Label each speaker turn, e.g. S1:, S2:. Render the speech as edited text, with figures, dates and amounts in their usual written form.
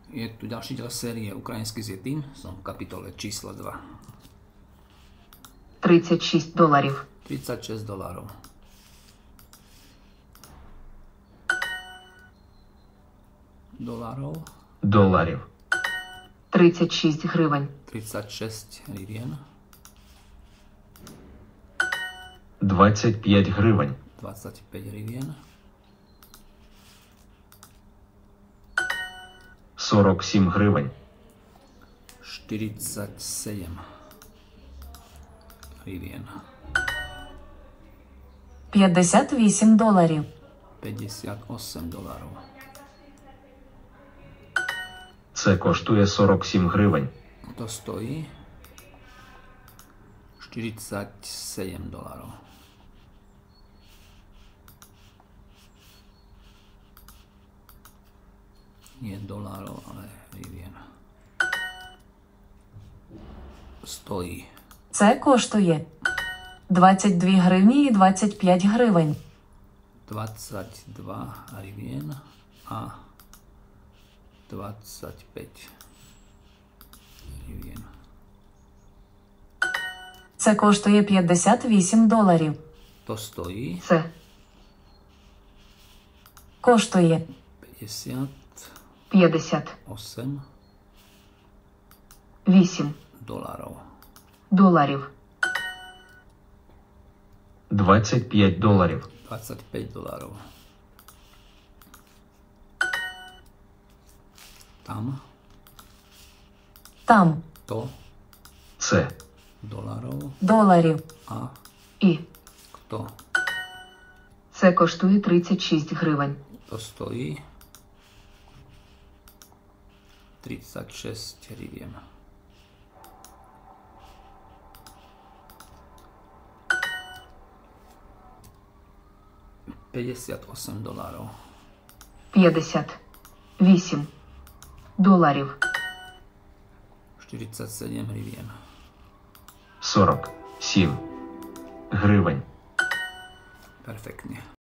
S1: Je tu ďalší diel série Ukrajinský s Yetim. Som v kapitole číslo 2.
S2: $36.
S1: $36.
S3: Доларів.
S2: 36 гривень.
S1: 36 гривен.
S3: 25 гривень.
S1: 25 гривен.
S3: 47 гривень.
S1: 47 гривен.
S2: $58.
S1: $58.
S3: Це коштує 47 гривень.
S1: To stojí $47. Nie dolárov, ale hrivien. Stojí.
S2: Це коштує 22 гривні і 25 гривень.
S1: 22 hrivien a 25 hrivien.
S2: Це коштує $58.
S1: To stojí
S2: Це коштує
S1: 58
S2: $58
S1: dolárov.
S3: 25 доларів.
S1: $25. Tam
S2: Там
S1: to
S3: Це
S1: dolárov a
S2: І
S1: kto.
S2: це коштує 36 гривень.
S1: To stojí 36 hrivien. $58.
S2: $58
S1: 47 hrivien.
S3: 47 гривень.
S1: Perfektne.